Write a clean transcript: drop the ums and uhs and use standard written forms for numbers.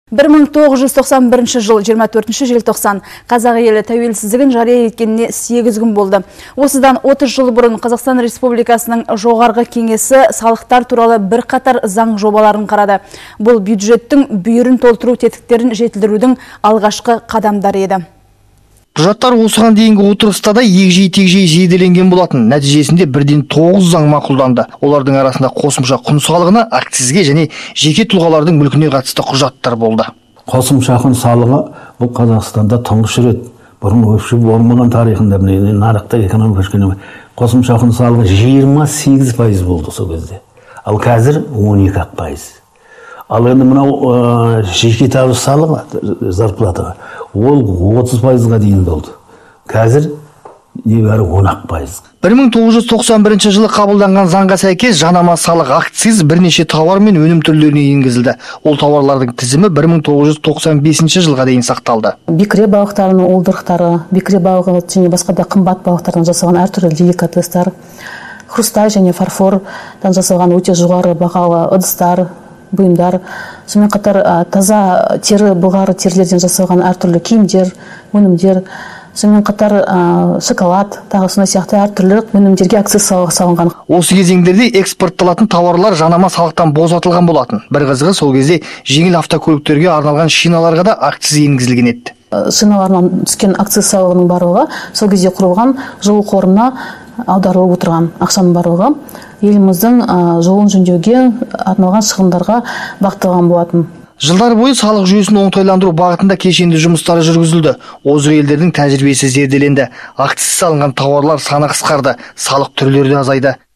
1991 жыл 24 желтоқсан қазақ елі тәуелсіздігін жария еткеніне 8 күн болды. Осыдан 30 жыл бұрын Қазақстан Республикасының жоғарғы кеңесі салықтар туралы бір қатар заң жобаларын қарады. Бұл бюджеттің бүйірін толтыру тетіктерін жетілдірудің алғашқы қадамдары еді. Құжаттар осыған дейінгі отырыста да егжей-тегжей зерделенген болатын. Нәтижесінде бірден 9 заң мақұлданды. Олардың арасында қосымша құн салығына, акцизге және жеке тұлғалардың мүлкіне қатысты құжаттар болды. Қосымша құн салығы бұл Қазақстанда тұңғыш рет. Бұрын өшіп болмаған тарихында нарықта экономика қосымша құн салығы 28% болды сол кезде. Ал қазір 12%. Ал енді мынау жеке табыс салығы зарплатаға ол 30%-ға дейін болды. Қазір небәрі 10%. 1991 жылы қабылданған заңға сәйкес жанама салық акциз бірнеше тауар мен өнім түрлеріне енгізілді. Ол тауарлардың тізімі 1995 жылға дейін сақталды. Бекіре балықтарының олдырықтары, бекіре балығы және басқа да қымбат балықтардан жасалған әртүрлі деликатестер, хрустай және фарфордан жасалған өте жоғары бағалы ыдыстар, бұйымдар, сонымен қатар таза тері былғары терілерден жасалған әртүрлі киімдер, өнімдер, сонымен қатар шоколад, тағы сондай сияқты әртүрлі өнімдерге акциз салығы салынған. Осы кезеңдерде экспортталатын тауарлар жанама салықтан босатылған болатын. Бір қызығы сол кезде жеңіл автокөліктерге арналған шиналарға да акциз енгізілген еді. Шиналарынан түскен акциз салығының барлығы сол кезде құрылған жол қорына аударылып отырған ақшаның барлығы еліміздің жолын жөндеуге арналған шығындарға бағытталған болатын. Жылдар бойы салық жүйесін оңтайландыру бағытында кешенді жұмыстары жүргізілді. Озық елдердің тәжірибесі зерделенді. Акциз салынған тауарлар саны қысқарды, салық түрлері де азайды.